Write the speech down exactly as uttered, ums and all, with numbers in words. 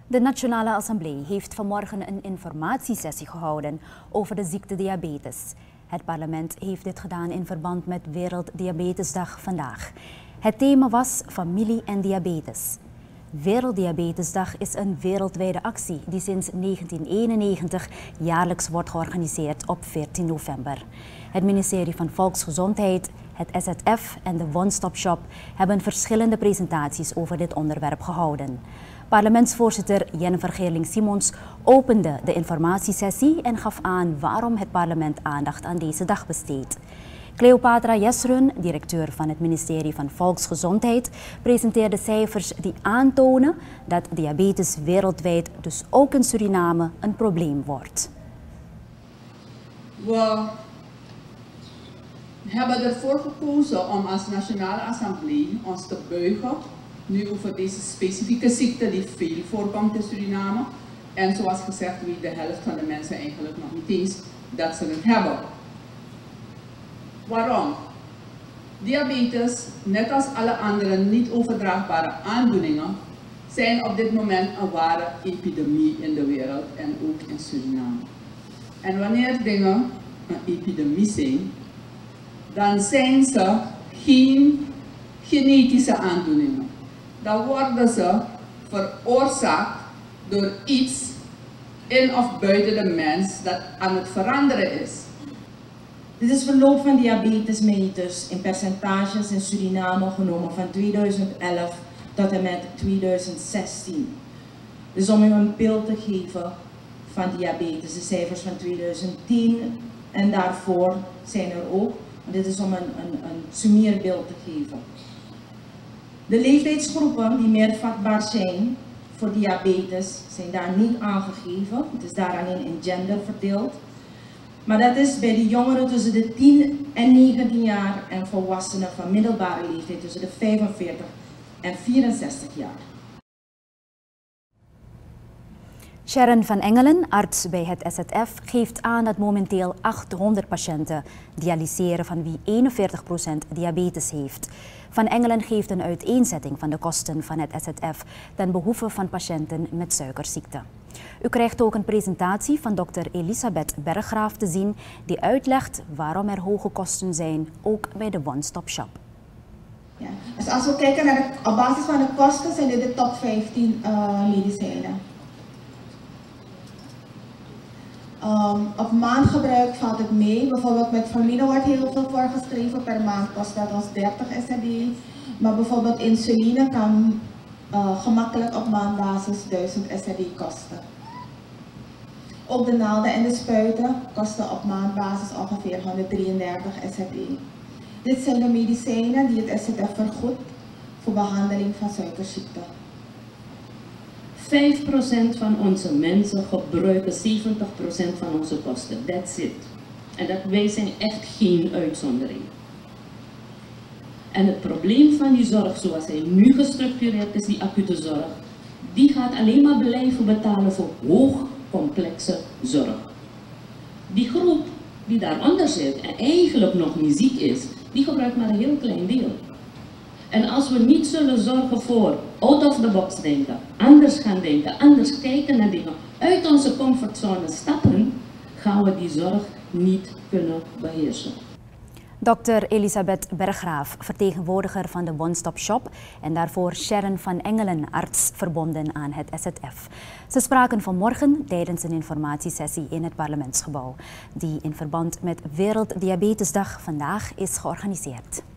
De Nationale Assemblée heeft vanmorgen een informatiesessie gehouden over de ziekte diabetes. Het parlement heeft dit gedaan in verband met Werelddiabetesdag vandaag. Het thema was familie en diabetes. Werelddiabetesdag is een wereldwijde actie die sinds negentien eenennegentig jaarlijks wordt georganiseerd op veertien november. Het ministerie van Volksgezondheid, het S Z F en de One Stop Shop hebben verschillende presentaties over dit onderwerp gehouden. Parlementsvoorzitter Jennifer Geerling-Simons opende de informatiesessie en gaf aan waarom het parlement aandacht aan deze dag besteedt. Cleopatra Jesrun, directeur van het ministerie van Volksgezondheid, presenteerde cijfers die aantonen dat diabetes wereldwijd, dus ook in Suriname, een probleem wordt. We hebben ervoor gekozen om als Nationale Assemblée ons te buigen nu over deze specifieke ziekte die veel voorkomt in Suriname. En zoals gezegd weet de helft van de mensen eigenlijk nog niet eens dat ze het hebben. Waarom? Diabetes, net als alle andere niet overdraagbare aandoeningen, zijn op dit moment een ware epidemie in de wereld en ook in Suriname. En wanneer dingen een epidemie zijn, dan zijn ze geen genetische aandoeningen. Dan worden ze veroorzaakt door iets in of buiten de mens dat aan het veranderen is. Dit is verloop van diabetesmeters in percentages in Suriname genomen van tweeduizend elf tot en met tweeduizend zestien. Dus om u een beeld te geven van diabetes, de cijfers van tweeduizend tien en daarvoor zijn er ook. Dit is om een, een, een summeerbeeld te geven. De leeftijdsgroepen die meer vatbaar zijn voor diabetes zijn daar niet aangegeven. Het is daar alleen in gender verdeeld. Maar dat is bij de jongeren tussen de tien en negentien jaar en volwassenen van middelbare leeftijd tussen de vijfenveertig en vierenzestig jaar. Sharon van Engelen, arts bij het S Z F, geeft aan dat momenteel achthonderd patiënten dialyseren van wie eenenveertig procent diabetes heeft. Van Engelen geeft een uiteenzetting van de kosten van het S Z F ten behoeve van patiënten met suikerziekte. U krijgt ook een presentatie van dokter Elisabeth Berggraaf te zien die uitlegt waarom er hoge kosten zijn, ook bij de One Stop Shop. Ja, dus als we kijken naar de, op basis van de kosten zijn dit de top vijftien uh, medicijnen. Um, op maandgebruik valt het mee. Bijvoorbeeld met formine wordt heel veel voorgeschreven. Per maand kost dat ons dertig S R D. Maar bijvoorbeeld insuline kan uh, gemakkelijk op maandbasis duizend S R D kosten. Ook de naalden en de spuiten kosten op maandbasis ongeveer honderddrieëndertig S R D. Dit zijn de medicijnen die het S Z F vergoedt voor behandeling van suikerziekte. vijf procent van onze mensen gebruiken zeventig procent van onze kosten. That's it. En dat, wij zijn echt geen uitzondering. En het probleem van die zorg zoals hij nu gestructureerd is, die acute zorg, die gaat alleen maar blijven betalen voor hoog complexe zorg. Die groep die daaronder zit en eigenlijk nog niet ziek is, die gebruikt maar een heel klein deel. En als we niet zullen zorgen voor out of the box denken, anders gaan denken, anders kijken naar dingen, uit onze comfortzone stappen, gaan we die zorg niet kunnen beheersen. dokter Elisabeth Berggraaf, vertegenwoordiger van de One Stop Shop, en daarvoor Sharon van Engelen, arts verbonden aan het S Z F. Ze spraken vanmorgen tijdens een informatiesessie in het parlementsgebouw, die in verband met Werelddiabetesdag vandaag is georganiseerd.